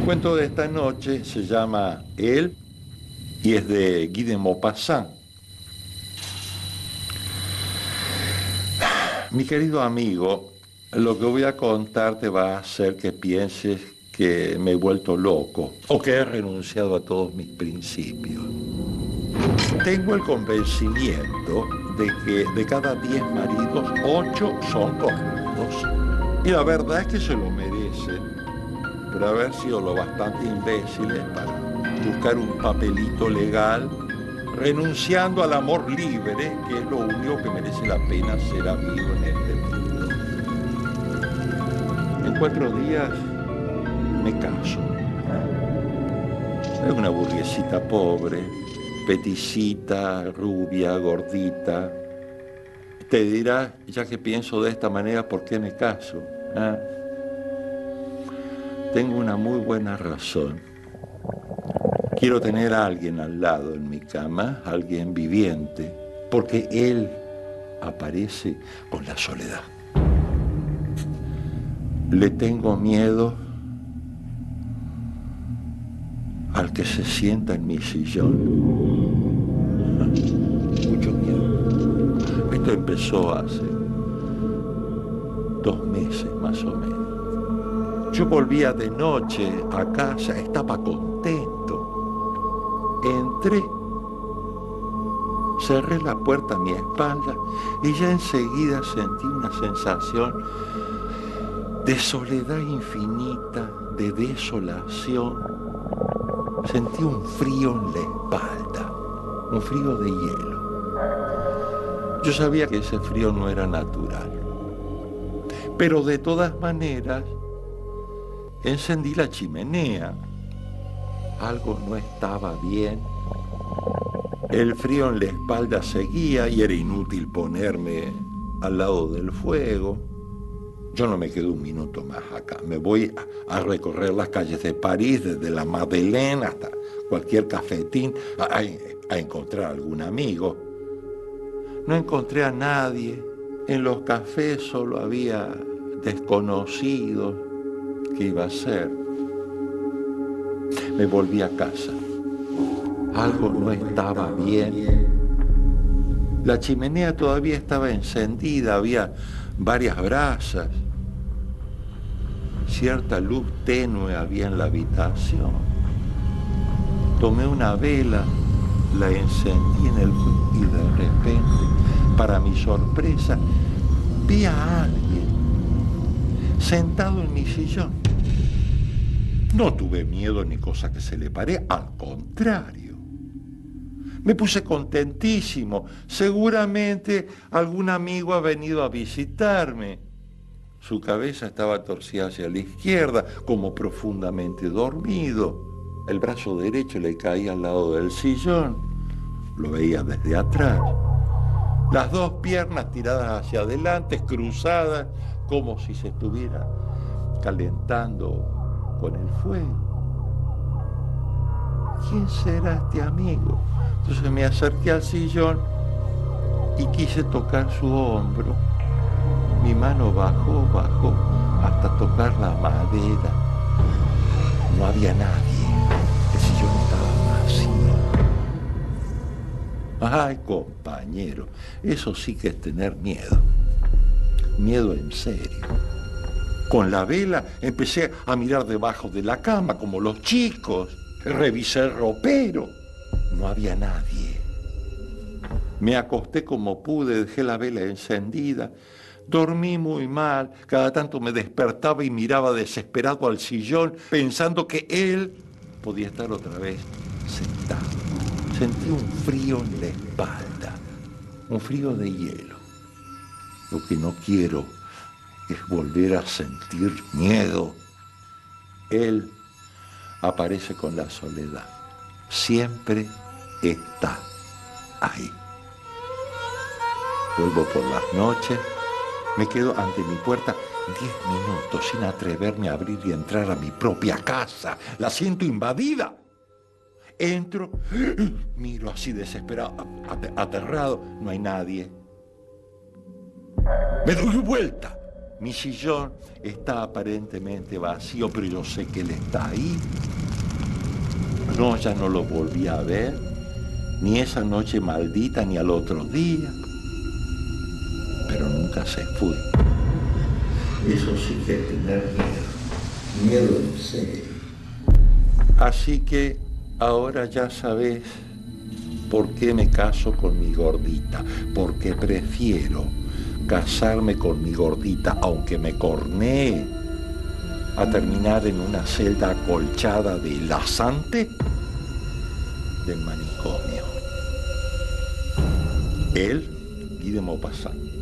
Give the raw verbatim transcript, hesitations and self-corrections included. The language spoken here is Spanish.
cuento de esta noche se llama Él y es de Guy de Maupassant. Mi querido amigo, lo que voy a contar te va a hacer que pienses que me he vuelto loco o que he renunciado a todos mis principios. Tengo el convencimiento de que de cada diez maridos, ocho son cornudos. Y la verdad es que se lo merecen por haber sido lo bastante imbéciles para buscar un papelito legal, renunciando al amor libre, que es lo único que merece la pena ser amigo en este mundo. En cuatro días me caso. Es una burguesita pobre, peticita, rubia, gordita. Te dirás, ya que pienso de esta manera, ¿por qué me caso? ¿Ah? Tengo una muy buena razón. Quiero tener a alguien al lado en mi cama, alguien viviente, porque él aparece con la soledad. Le tengo miedo al que se sienta en mi sillón. Mucho miedo. Esto empezó hace dos meses más o menos. Yo volvía de noche a casa, estaba contento. Entré, cerré la puerta a mi espalda y ya enseguida sentí una sensación de soledad infinita, de desolación. Sentí un frío en la espalda, un frío de hielo. Yo sabía que ese frío no era natural, pero de todas maneras encendí la chimenea. Algo no estaba bien. El frío en la espalda seguía y era inútil ponerme al lado del fuego. Yo no me quedo un minuto más acá. Me voy a, a recorrer las calles de París, desde la Madeleine hasta cualquier cafetín, a, a, a encontrar algún amigo. No encontré a nadie. En los cafés solo había desconocidos. ¿Qué iba a hacer? Me volví a casa. Algo no estaba bien. La chimenea todavía estaba encendida, había varias brasas. Cierta luz tenue había en la habitación. Tomé una vela, la encendí en el fuego y de repente, para mi sorpresa, vi a alguien sentado en mi sillón. No tuve miedo ni cosa que se le pare, al contrario. Me puse contentísimo. Seguramente algún amigo ha venido a visitarme. Su cabeza estaba torcida hacia la izquierda, como profundamente dormido. El brazo derecho le caía al lado del sillón. Lo veía desde atrás. Las dos piernas tiradas hacia adelante, cruzadas, como si se estuviera calentando con el fuego. ¿Quién será este amigo? Entonces me acerqué al sillón y quise tocar su hombro. Mi mano bajó, bajó, hasta tocar la madera. No había nadie. El sillón estaba vacío. Ay, compañero, eso sí que es tener miedo. Miedo en serio. Con la vela empecé a mirar debajo de la cama, como los chicos. Revisé el ropero. No había nadie. Me acosté como pude, dejé la vela encendida. Dormí muy mal. Cada tanto me despertaba y miraba desesperado al sillón, pensando que él podía estar otra vez sentado. Sentí un frío en la espalda, un frío de hielo. Lo que no quiero es volver a sentir miedo. Él aparece con la soledad. Siempre está ahí. Vuelvo por las noches, me quedo ante mi puerta diez minutos sin atreverme a abrir y entrar a mi propia casa. La siento invadida. Entro, miro así desesperado, aterrado, no hay nadie. Me doy vuelta Mi sillón está aparentemente vacío, pero yo sé que él está ahí. No, ya no lo volví a ver, ni esa noche maldita, ni al otro día. Pero nunca se fue. Eso sí que es tener miedo, miedo en serio. Así que ahora ya sabes por qué me caso con mi gordita, porque prefiero casarme con mi gordita, aunque me cornee, a terminar en una celda acolchada de lasante del manicomio. Él, Guy de Maupassant.